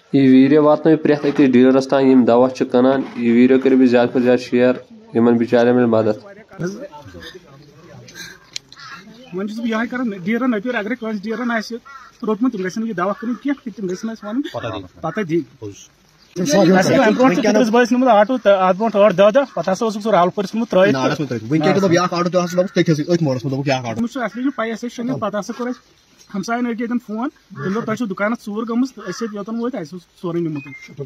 یہ ویڈیو واتن پریت أکس ڈیلرس تان یم دوا کنان یہ ویڈیو کرو زیادہ کھت زیادہ شیئر یمن بچارن مل مدد ون یہ کران ڈیرن اپیر اگر کس ڈیرن روٹمت تم گھن یہ دوا کن کی تم گھن ون پتہ دن بس نمت آٹو ات برو 8 10 دہ پتہ سہ رال پورس نمت ترت اصلی پی شن پتہ کور ہمسائن اتن فون تم دپ تھی دکان ژور گمت یوتن ووت سورے نمت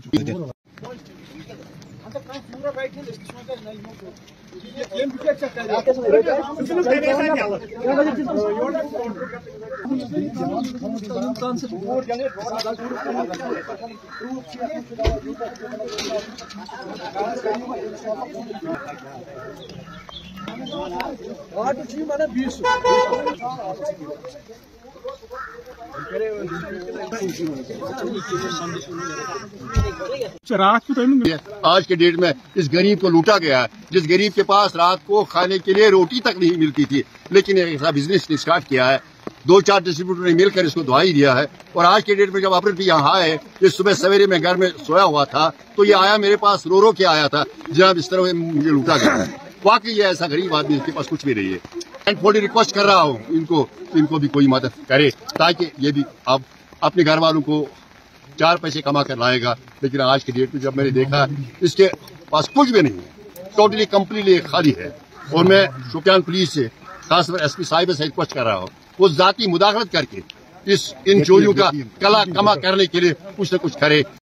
آج کے ڈیٹ میں اس غریب کو لوٹا گیا ہے، جس غریب کے پاس رات کو کھانے کے لیے روٹی تک نہیں ملتی تھی، لیکن ایسا بزنس نے اسٹارٹ کیا ہے، 2-4 ڈسٹریبیوٹر نے مل کر اس کو دوائی دیا ہے۔ اور آج کے ڈیٹ میں جب اپریل یہاں آئے، اس صبح سویرے میں گھر میں سویا ہوا تھا تو یہ آیا میرے پاس رو کے آیا تھا، جناب اس طرح مجھے لوٹا گیا ہے۔ واقعی یہ ایسا غریب آدمی اس کے پاس کچھ بھی نہیں ہے۔ اینڈ فولی ریکویسٹ کر رہا ہوں ان کو بھی کوئی مدد کرے تاکہ یہ بھی اب اپنے گھر والوں کو 4 پیسے کما کر لائے گا۔ لیکن آج کے ڈیٹ میں جب میں نے دیکھا اس کے پاس کچھ بھی نہیں ہے، ٹوٹلی کمپلیٹلی خالی ہے۔ اور میں شوپیان پولیس سے خاص طور ایس پی صاحب سے ریکویسٹ کر رہا ہوں وہ ذاتی مداخلت کر کے ان چوریوں کا کلا کما کرنے کے لیے کچھ نہ کچھ کرے۔